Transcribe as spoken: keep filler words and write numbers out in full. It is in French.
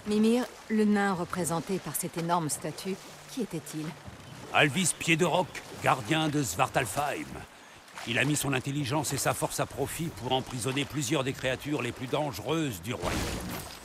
Mimir, le nain représenté par cette énorme statue, qui était-il? Alvis Pied-de-Roc, gardien de Svartalfheim. Il a mis son intelligence et sa force à profit pour emprisonner plusieurs des créatures les plus dangereuses du royaume.